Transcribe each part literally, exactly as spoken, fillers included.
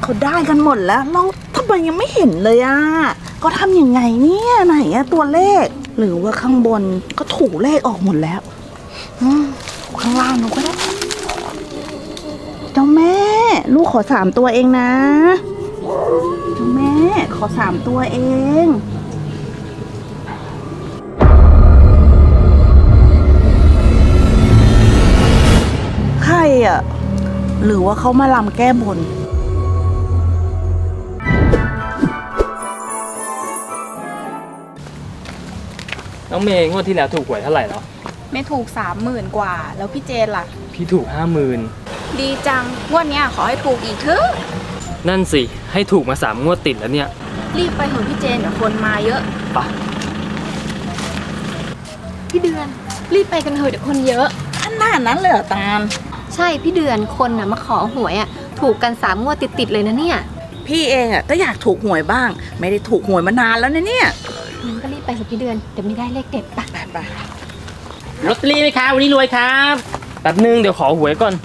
เขาได้กันหมดแล้วเราทำไมยังไม่เห็นเลยอ่ะก็ทำยังไงเนี่ยไหนอะตัวเลขหรือว่าข้างบนก็ถูกเลขออกหมดแล้วอืมข้างล่างหนูก็ได้เจ้าแม่ลูกขอสามตัวเองนะเจ้าแม่ขอสามตัวเองใครอ่ะหรือว่าเขามาลำแก้บนน้องเมย์งวดที่แล้วถูกหวยเท่าไหร่แล้วไม่ถูกสามหมื่นกว่าแล้วพี่เจนล่ะพี่ถูกห้าหมื่นดีจังงวดนี้ขอให้ถูกอีกเถอะนั่นสิให้ถูกมาสามงวดติดแล้วเนี่ยรีบไปเถอะพี่เจนเดี๋ยวคนมาเยอะปะพี่เดือนรีบไปกันเถอะเดี๋ยวคนเยอะขนาดนั้นเลยเหรอตาลใช่พี่เดือนคนน่ะมาขอหวยอ่ะถูกกันสามงวดติดๆเลยนะเนี่ยพี่เองอ่ะก็อยากถูกหวยบ้างไม่ได้ถูกหวยมานานแล้วนะเนี่ยงั้นก็รีบไปเถอะพี่เดือนเดี๋ยวไม่ได้เลขเด็ดปะไปไปลอตเตอรี่ไหมครับวันนี้รวยครับแป๊บนึงเดี๋ยวขอหวยก่อน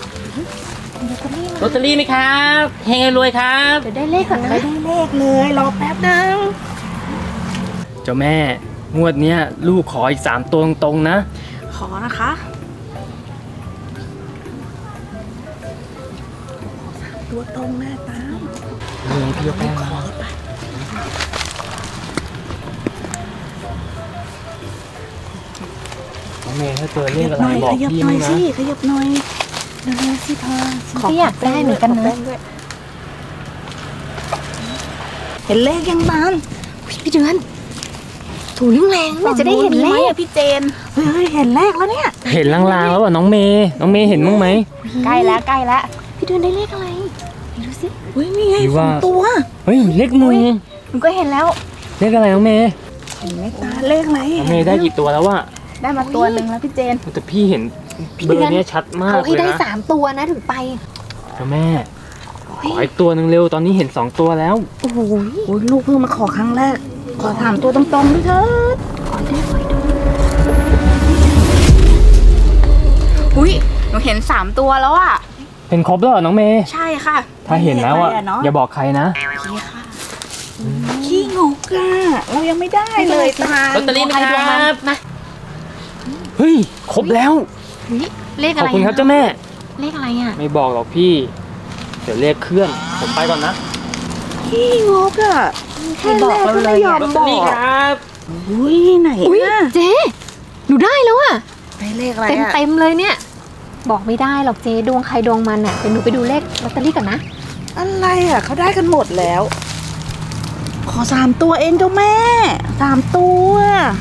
ลอตเตอรี่ไหมครับเฮงรวยครับเดี๋ยวได้เลขก่อนนะไม่ได้เลขเลยรอแป๊บนึงเจ้าแม่งวดเนี้ยลูกขออีกสามตัวตรงๆนะขอนะคะตัวตรงแม่ตาเลยพี่ยกแป้งมาน้องเมย์ถ้าเจอเลขอะไรบอกพี่นะขยับหน่อยเดี๋ยวสิพอก็อยากได้เหมือนกันนะเห็นเลขยังบ้านพี่เดือนถูแรงๆน่าจะได้เห็นเลขพี่เจนเฮ้ยเห็นเลขแล้วเนี่ยเห็นลางๆแล้วอ่ะน้องเมย์น้องเมย์เห็นมั้งไหมใกล้แล้วใกล้แล้วพี่เดือนได้เลขอะไรดูสิเฮ้ยนี่ไงสองตัวเฮ้ยเลขหนึ่งหนูก็เห็นแล้วเลขอะไรน้องเมย์เห็นไหมตาเลขอะไรน้องเมย์ได้กี่ตัวแล้ววะได้มาตัวหนึ่งแล้วพี่เจนแต่พี่เห็นเบอร์นี้ชัดมากเลยนะเขาให้ได้สามตัวนะถึงไปเจ้าแม่ขออีกตัวหนึ่งเร็วตอนนี้เห็นสองตัวแล้วโอ้โหลูกเพิ่งมาขอครั้งแรกขอถามตัวตรงๆด้วยเถิดขอได้ขอดูอุ้ยหนูเห็นสามตัวแล้วอ่ะเห็นครบแล้วเหรอน้องเมย์ใช่ค่ะถ้าเห็นแล้วอ่ะอย่าบอกใครนะขี้งกอ่ะเรายังไม่ได้เลยตาลอตเตอรี่ไหมครับมาเฮ้ยครบแล้วเลขอะไรขอบคุณครับเจ้าแม่เลขอะไรอ่ะไม่บอกหรอกพี่เดี๋ยวเลขเคลื่อนผมไปก่อนนะขี้งกอ่ะใครบอกเราเลยยอมบอกครับอุ้ยไหนอ่ะเจ๊หนูได้แล้วอ่ะได้เลขอะไรเต็มเต็มเลยเนี่ยบอกไม่ได้หรอกเจ๊ดวงใครดวงมันอ่ะเดี๋ยวหนูไปดูเลขลอตเตอรี่ก่อนนะอะไรอ่ะเขาได้กันหมดแล้วขอสามตัวเองเจ้าแม่สามตัว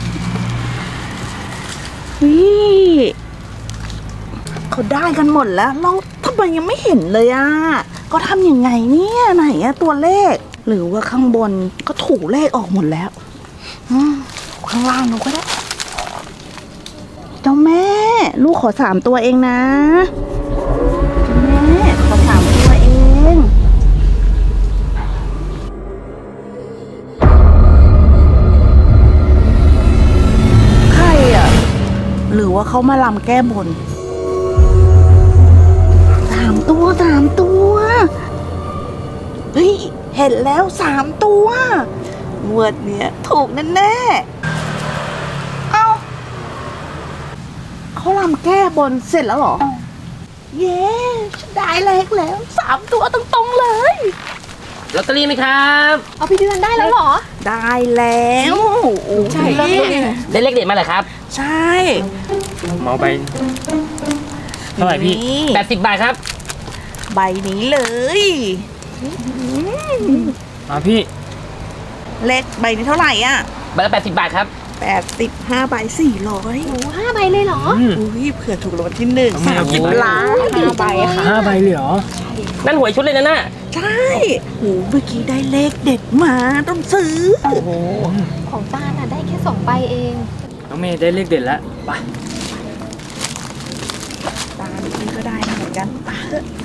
นี่เขาได้กันหมดแล้วเราทำไมยังไม่เห็นเลยอ่ะก็ทำยังไงเนี่ยไหนอะตัวเลขหรือว่าข้างบนก็ถูกเลขออกหมดแล้วอืมข้างล่างหนูก็ได้เจ้าแม่ลูกขอสามตัวเองนะเจ้าแม่ขอสามตัวเองใครอะหรือว่าเขามาลำแก้บนสามตัวสามตัวเฮ้ยเห็นแล้วสามตัวงวดเนี้ยถูกแน่ๆเอ้าเขาลำแก้บนเสร็จแล้วเหรอเย้ได้เลขแล้วสามตัวตรงๆเลยลอตเตอรี่ไหมครับเอาพี่เดือนได้แล้วเหรอได้แล้วใช่ได้เลขเด็ดมาเหรอครับใช่เมาไปเท่าไหร่พี่แปดสิบบาทครับใบนี้เลยมาพี่เลขใบนี้เท่าไหร่อ่ะใบละแปดสิบบาทครับแปดสิบห้าใบสี่ร้อยโอ้ห้าใบเลยเหรออุ้ยเผื่อถูกรางวัลที่หนึ่งสามสิบล้านห้าใบค่ะห้าใบเลยเหรอนั่นหวยชุดเลยนะน่ะใช่โอ้เมื่อกี้ได้เลขเด็ดมาต้องซื้อโอ้โหของตาน่ะได้แค่สองใบเองน้องเมย์ได้เลขเด็ดแล้วไปตาพี่ก็ได้เหมือนกันตา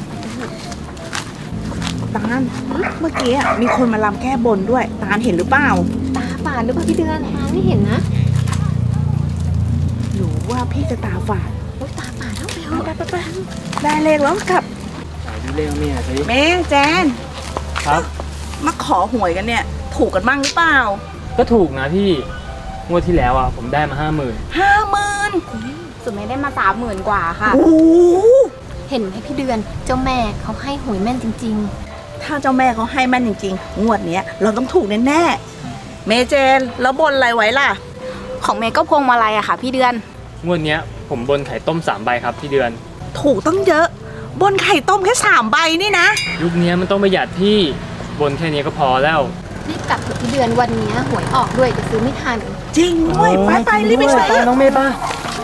ตาลเมื่อกี้มีคนมาลำแก้บนด้วยตาลเห็นหรือเปล่าตาฝาดหรือเปล่าพี่เดือนตาไม่เห็นนะหรือว่าพี่จะตาฝาดโอ๊ยตาฝาดแล้วไปเอาไปไปได้เลขแล้วกลับดูเลขเมียสิแม่แจนครับมาขอหวยกันเนี่ยถูกกันบ้างหรือเปล่าก็ถูกนะพี่งวดที่แล้วอ่ะผมได้มาห้าหมื่นห้าหมื่นสุดไม่ได้มาสามหมื่นกว่าค่ะโอ้โหเห็นไหมพี่เดือนเจ้าแม่เขาให้หวยแม่นจริงถ้าเจ้าแม่เขาให้แม่นจริงๆงวดเนี้ยเราต้องถูกแน่ๆเมเจนแล้วบนอะไรไว้ล่ะของเมย์ก็พวงมาลัยอะค่ะ พี่เดือนงวดเนี้ยผมบนไข่ต้มสามใบครับพี่เดือนถูกตั้งเยอะ บนไข่ต้มแค่สามใบนี่นะยุคนี้มันต้องประหยัดพี่บนแค่นี้ก็พอแล้วๆรีบกลับเถอะพี่เดือนวันนี้หวยออกด้วยจะซื้อไม่ทันจริงด้วยไปไปรีบไปซื้อน้องเมย์ป่ะ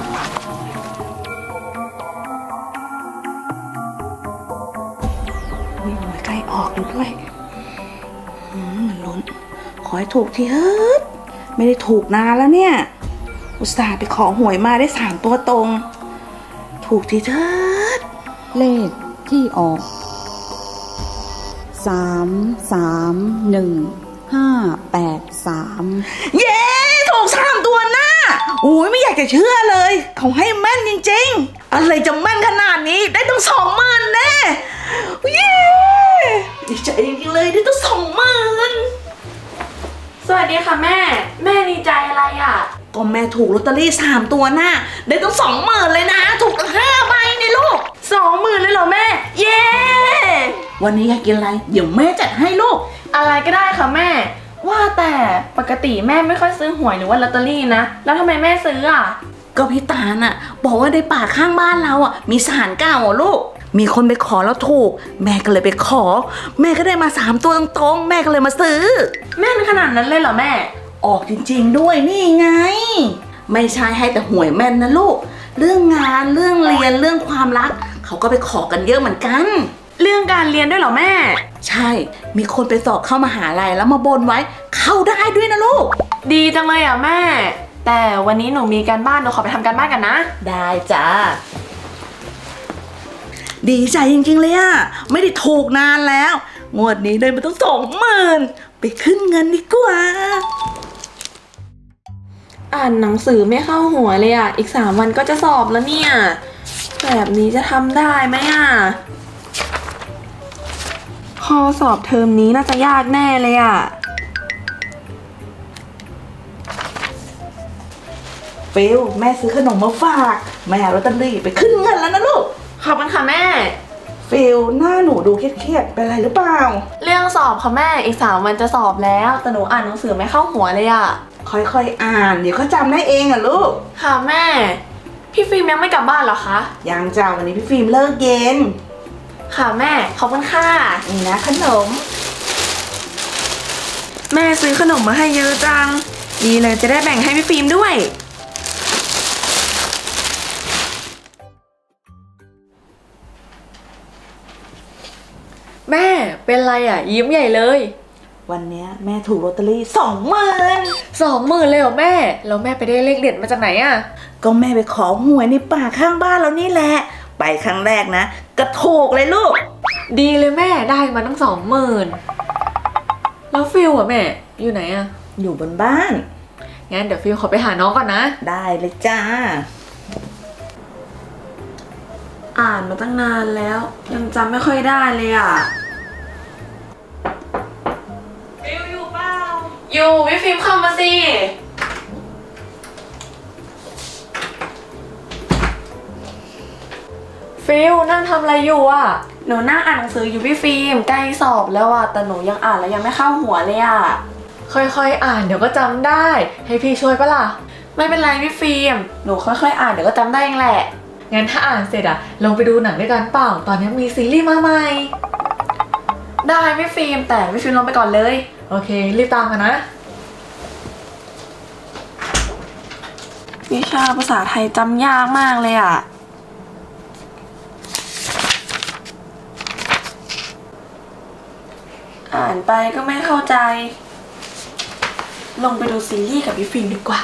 นี่หวยใกล้ออกอยู่ด้วยอืมลุ้นขอให้ถูกทีเฮ้ยไม่ได้ถูกนานแล้วเนี่ยอุตส่าห์ไปขอหวยมาได้สามตัวตรง ถูกทีเถิดเลขที่ออกสามสามหนึ่งห้าแปดสามเย้ถูกสามตัวหน้าโอ้ยไม่อยากจะเชื่อเลยเขาให้แม่นจริงๆอะไรจะแม่นขนาดนี้ได้ตั้งสองหมื่นแน่เย้ดีใจจริงๆเลยได้ตั้งสองหมื่นสวัสดีค่ะแม่ แม่ดีใจอะไรอ่ะก็แม่ถูกลอตเตอรี่สามตัวหน้าได้ตั้งสองหมื่นเลยนะถูกตั้งห้าใบนี่ลูกสองหมื่นเลยเหรอแม่ เย้วันนี้อยากกินอะไรเดี๋ยวแม่จัดให้ลูกอะไรก็ได้ค่ะแม่ ว่าแต่ปกติแม่ไม่ค่อยซื้อหวยหรือว่าลอตเตอรี่นะ แล้วทำไมแม่ซื้ออ่ะก็พี่ตาลน่ะบอกว่าในป่าข้างบ้านเราอ่ะมีศาลเก่าอ่ะลูกมีคนไปขอแล้วถูก แม่ก็เลยไปขอ แม่ก็ได้มาสามตัวตรงๆแม่ก็เลยมาซื้อแม่นขนาดนั้นเลยเหรอแม่ออกจริงๆด้วยนี่ไง ไม่ใช่ให้แต่หวยแม่นนะลูก เรื่องงานเรื่องเรียนเรื่องความรัก เขาก็ไปขอกันเยอะเหมือนกันเรื่องการเรียนด้วยเหรอแม่ใช่มีคนไปสอบเข้ามหาลัยแล้วมาบนไว้ เข้าได้ด้วยนะลูกดีจังเลยอ่ะแม่ แต่วันนี้หนูมีการบ้านหนูขอไปทำการบ้านกันนะได้จ้าดีใจจริงๆเลยอะไม่ได้ถูกนานแล้วงวดนี้ได้มาตั้งสองหมื่นไปขึ้นเงินดีกว่าอ่านหนังสือไม่เข้าหัวเลยอ่ะ อีกสามวันก็จะสอบแล้วเนี่ย แบบนี้จะทำได้ไหมอ่ะข้อสอบเทอมนี้น่าจะยากแน่เลยอ่ะฟิลแม่ซื้อขนมมาฝากแม่เอาลอตเตอรี่ไปขึ้นเงินแล้วนะลูกขอบคุณค่ะแม่ฟิลหน้าหนูดูเครียดๆเป็นอะไรหรือเปล่าเรื่องสอบค่ะแม่ อีกสามวันจะสอบแล้ว แต่หนูอ่านหนังสือไม่เข้าหัวเลยอ่ะค่อยๆอ่านเดี๋ยวเขาจำได้เองอะลูกค่ะแม่ พี่ฟิล์มยังไม่กลับบ้านเหรอคะยังจ้าวันนี้พี่ฟิล์มเลิกเย็นค่ะแม่ ขอบคุณค่ะนี่นะขนมแม่ซื้อขนมมาให้เยอะจัง ดีเลยจะได้แบ่งให้พี่ฟิล์มด้วย แม่เป็นไรอ่ะ ยิ้มใหญ่เลยวันเนี้ยแม่ถูกลอตเตอรี่สองหมื่นสองหมื่นเลยเหรอแม่ แล้วแม่ไปได้เลขเด็ดมาจากไหนอ่ะก็แม่ไปขอหวยในป่าข้างบ้านเรานี่แหละ ไปครั้งแรกนะก็ถูกเลยลูกดีเลยแม่ได้มาตั้งสองหมื่นแล้วฟิลอ่ะแม่ อยู่ไหนอ่ะอยู่บนบ้านงั้นเดี๋ยวฟิลขอไปหาน้องก่อนนะได้เลยจ้าอ่านมาตั้งนานแล้ว ยังจำไม่ค่อยได้เลยอ่ะ ฟิลอยู่เปล่าอยู่พี่ฟิล์มเข้ามาสิฟิลนั่งทำอะไรอยู่อ่ะหนูนั่งอ่านหนังสืออยู่พี่ฟิล์มใกล้สอบแล้วอ่ะแต่หนูยังอ่านแล้วยังไม่เข้าหัวเลยอ่ะค่อยๆอ่านเดี๋ยวก็จำได้ ให้พี่ช่วยปะล่ะไม่เป็นไรพี่ฟิล์มหนูค่อยๆอ่านเดี๋ยวก็จำได้เองแหละงั้นถ้าอ่านเสร็จอะลงไปดูหนังด้วยกันเปล่าตอนนี้มีซีรีส์มาใหม่ได้พี่ฟิล์มแต่พี่ฟิล์มลงไปก่อนเลยโอเครีบตามมานะวิชาภาษาไทยจำยากมากเลยอะอ่านไปก็ไม่เข้าใจลงไปดูซีรีส์กับพี่ฟิล์มดีกว่า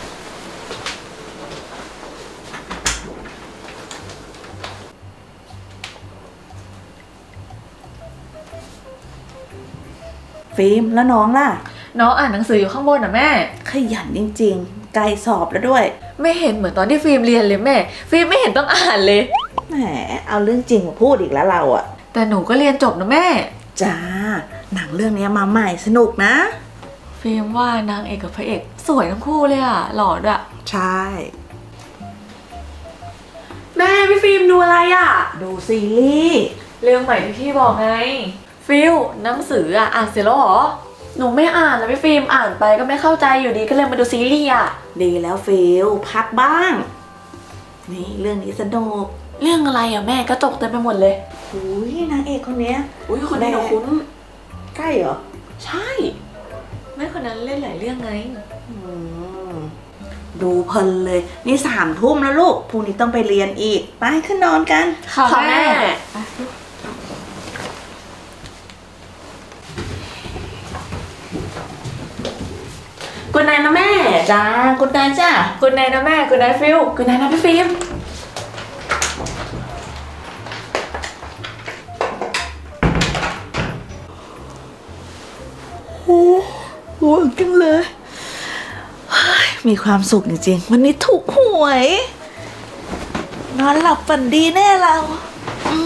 ฟิล์มแล้วน้องล่ะน้องอ่านหนังสืออยู่ข้างบนอ่ะแม่ขยันจริงๆใกล้สอบแล้วด้วยไม่เห็นเหมือนตอนที่ฟิล์มเรียนเลยแม่ ฟิล์มไม่เห็นต้องอ่านเลยแหมเอาเรื่องจริงมาพูดอีกแล้วเราอะแต่หนูก็เรียนจบนะแม่จ้าหนังเรื่องนี้มาใหม่สนุกนะฟิล์มว่านางเอกกับพระเอกสวยทั้งคู่เลยอะหล่อด้วยใช่แม่พี่ฟิล์มดูอะไรอะดูซีรีส์เรื่องใหม่ที่พี่บอกไงฟิลหนังสืออะอ่านเสร็จแล้วเหรอหนูไม่อ่านนะพี่ฟิล์มอ่านไปก็ไม่เข้าใจอยู่ดีก็เลยมาดูซีรีส์อะดีแล้วฟิลพักบ้าง นี่เรื่องนี้สนุกเรื่องอะไรอะแม่กระจกเต็มไปหมดเลยอุ้ยนางเอกคนเนี้ยอุ้ยคนนี้หนูคุ้นใกล้เหรอใช่แม่คนนั้นเล่นหลายเรื่องไงอืมดูเพลินเลย นี่สามทุ่มแล้วลูกพรุ่งนี้ต้องไปเรียนอีก ไปขึ้นนอนกันค่ะแม่กุณนายนะแม่จ้าคุณนายจ้ากุณนายนะแม่กุณนายฟิลกุณนายนะพี่ฟิล์มโอ้โหจังเลยเฮ้ยมีความสุขจริงๆวันนี้ถูกหวย นอนหลับฝันดีแน่เราอื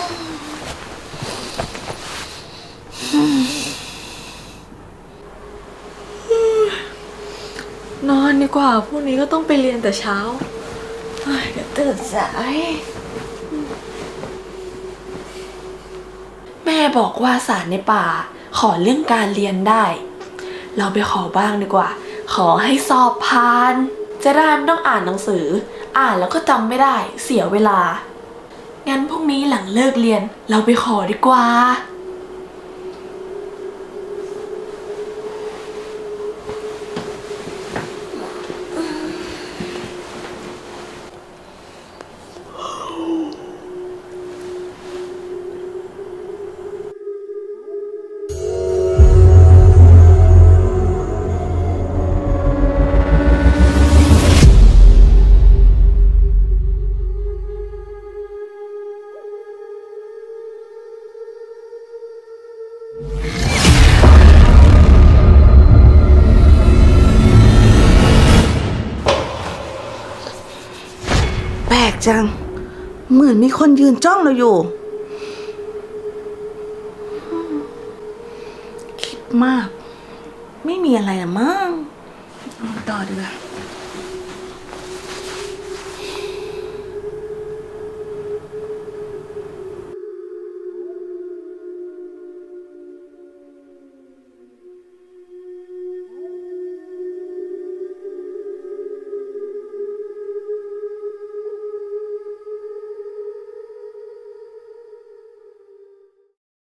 มนอนดีกว่าพรุ่งนี้ก็ต้องไปเรียนแต่เช้าเฮ้ยเดี๋ยวตื่นสายแม่บอกว่าสารในป่าขอเรื่องการเรียนได้ เราไปขอบ้างดีกว่า ขอให้สอบผ่าน จะได้ไม่ต้องอ่านหนังสือ อ่านแล้วก็จำไม่ได้เสียเวลา งั้นพรุ่งนี้หลังเลิกเรียนเราไปขอดีกว่าแปลกจัง เหมือนมีคนยืนจ้องเราอยู่ คิดมาก ไม่มีอะไรละมั้งเอาต่อดีกว่า